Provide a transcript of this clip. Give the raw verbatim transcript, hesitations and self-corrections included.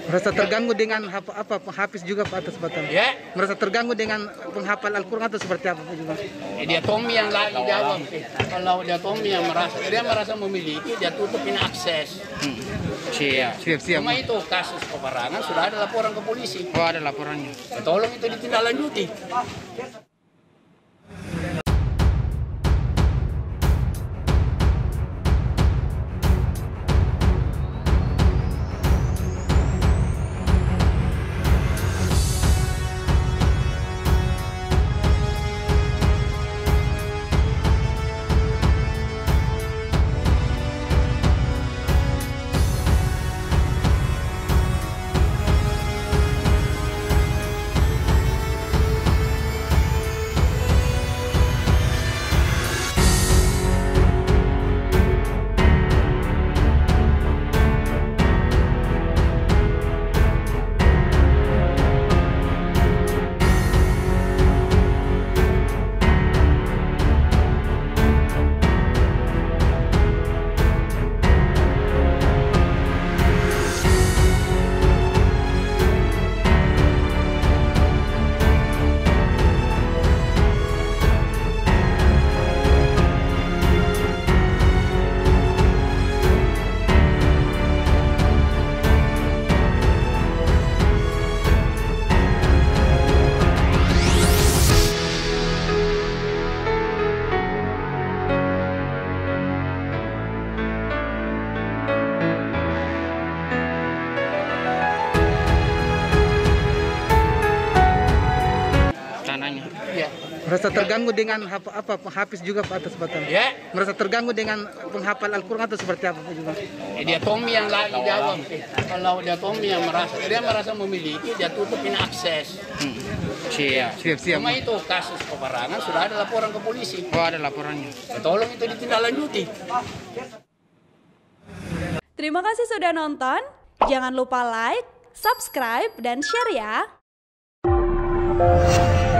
Merasa terganggu dengan apa, apa hafiz juga Pak atas batal? Ya. Merasa terganggu dengan penghafal Al-Quran atau seperti apa Pak juga? Eh, dia Tommy yang lagi jawab. Eh, kalau dia Tommy yang merasa dia merasa memiliki, dia tutupin akses. Hmm. Siap, siap, siap. Cuma itu kasus peperangan sudah ada laporan ke polisi. Oh, ada laporannya. Ya, tolong itu ditindaklanjuti. Ya. Merasa terganggu dengan apa, apa hafiz juga Pak atas batal? Ya. Merasa terganggu dengan penghafal Al-Quran atau seperti apa Pak juga? Eh, dia Tommy yang lagi jawab. Eh, kalau dia Tommy yang merasa dia merasa memiliki, dia tutupin akses. Hmm. Siap, siap, siap. Cuma itu kasus peperangan sudah ada laporan ke polisi. Oh, ada laporannya. Ya, tolong itu ditindaklanjuti. Terima kasih sudah nonton. Jangan lupa like, subscribe, dan share ya.